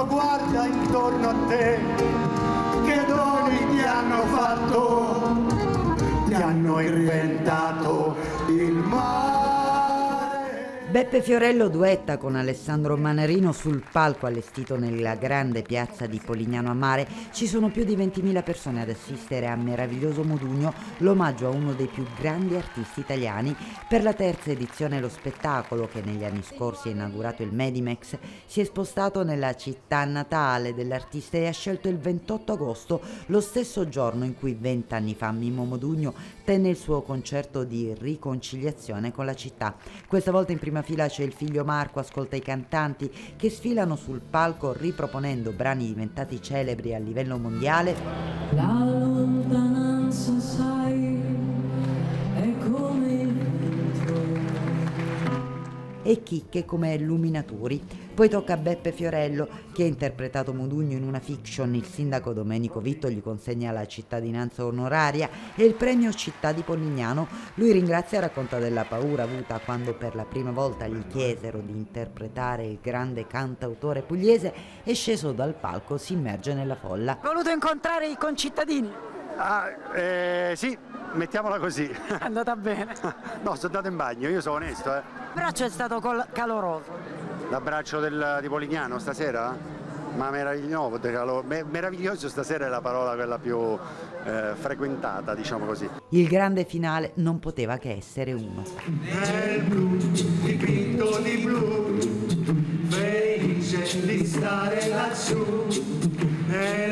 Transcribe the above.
guarda intorno a te, che doni ti hanno fatto, ti hanno inventato il mare. Beppe Fiorello duetta con Alessandro Manarino sul palco allestito nella grande piazza di Polignano a Mare. Ci sono più di 20.000 persone ad assistere a Meraviglioso Modugno, l'omaggio a uno dei più grandi artisti italiani. Per la terza edizione lo spettacolo, che negli anni scorsi ha inaugurato il Medimex, si è spostato nella città natale dell'artista e ha scelto il 28 agosto, lo stesso giorno in cui 20 anni fa Mimmo Modugno tenne il suo concerto di riconciliazione con la città. Questa volta in prima fila c'è il figlio Marco, ascolta i cantanti che sfilano sul palco riproponendo brani diventati celebri a livello mondiale. La lontananza, sai, è come il vento. E chicche come Luminaturi. Poi tocca a Beppe Fiorello, che ha interpretato Modugno in una fiction. Il sindaco Domenico Vitto gli consegna la cittadinanza onoraria e il premio Città di Polignano. Lui ringrazia e racconta della paura avuta quando per la prima volta gli chiesero di interpretare il grande cantautore pugliese e sceso dal palco si immerge nella folla. Ho voluto incontrare i concittadini. Sì, mettiamola così. È andata bene. No, sono andato in bagno, io sono onesto. Il braccio è stato caloroso. L'abbraccio di Polignano stasera? Ma meraviglioso stasera è la parola quella più frequentata, diciamo così. Il grande finale non poteva che essere uno. Nel blu, dipinto di blu, felice di stare lassù.